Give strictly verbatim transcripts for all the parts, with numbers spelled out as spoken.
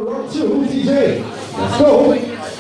round two, D J. Let's go.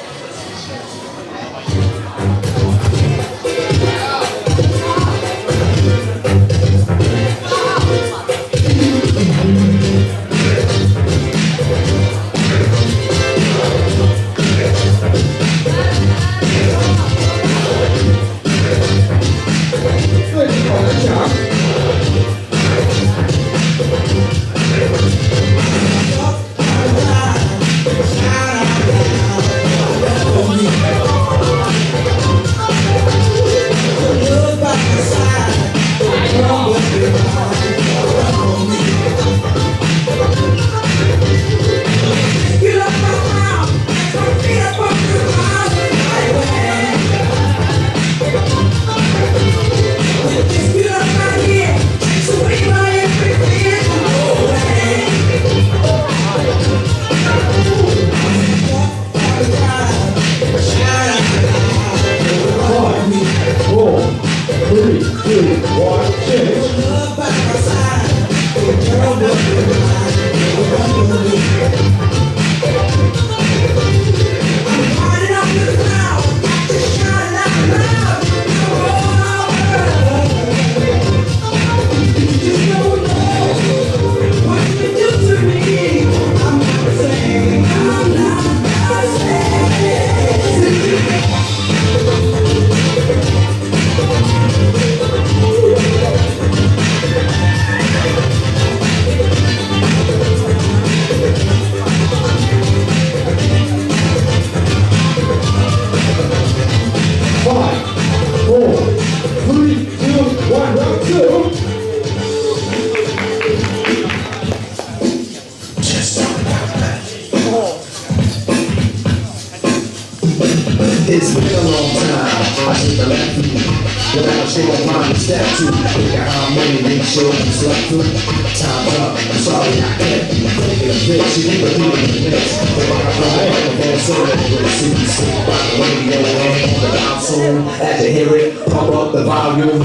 It's been a long time, I take the left feet without a shake on mine to step to. Look at how many big shows you slept through. Time's up, I'm sorry I can't be thinking of this. You need to be in the mix. If I got my head on the phone, so that we'll see you sit by the radio and on the console. As you hear it, pump up the volume.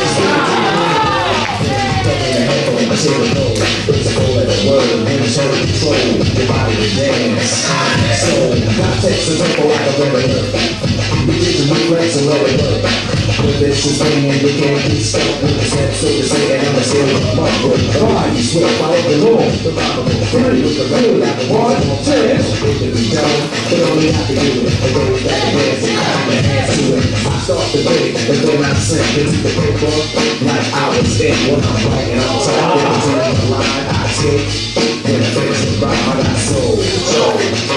It's a whole other word, and it's hard to control your body to dance. So, context is up like a rubber. We get to reflex and let it work. But this is bringing, we can't be stuck with the steps, so to say, and I'm a silly mother. Five, you swear, fight the law. The Bible, three, with the real, like one, ten. It can be done, but only I can do it. It goes back and dance and clap my hands to it. I start the day, and then I sing into the paper, like I was in when I'm writing on top. The line I take when the face is right on my soul. So,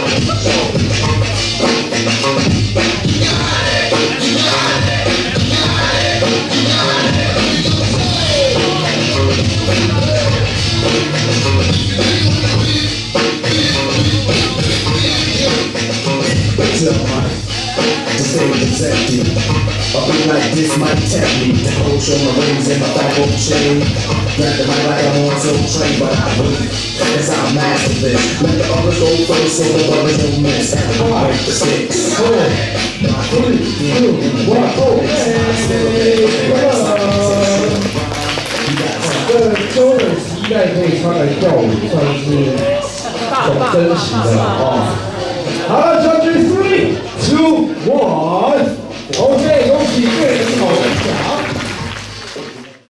to say it's empty. A beat like this might tempt me to hold show my rings and my back on chain. Grab the mic like I'm on some train, but I believe that's how I master this. Let the others go first so the others don't miss. And I break the sticks. Four, three, two, one, go. The 周润期待可以穿来跳舞，算是很真实的啊。好了 ，Judge three, two, one， OK， 恭喜个人好分享。